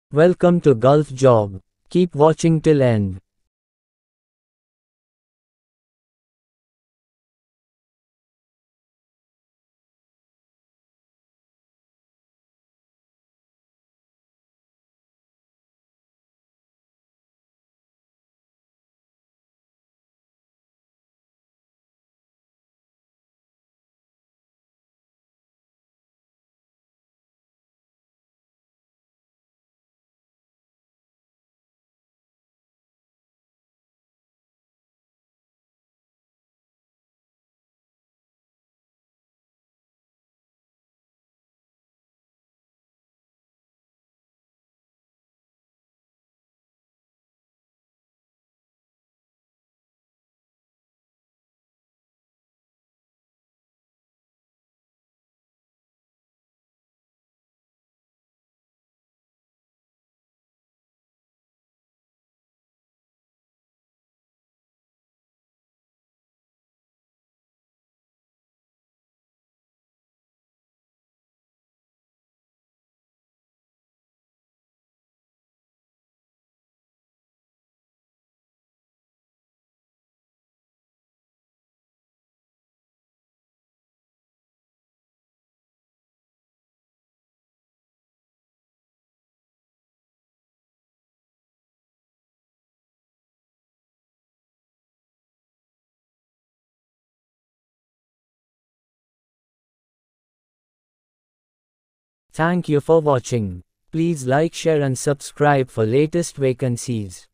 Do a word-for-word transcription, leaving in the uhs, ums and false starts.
Welcome to Gulfjobb. Keep watching till end. Thank you for watching. Please like, share and subscribe for latest vacancies.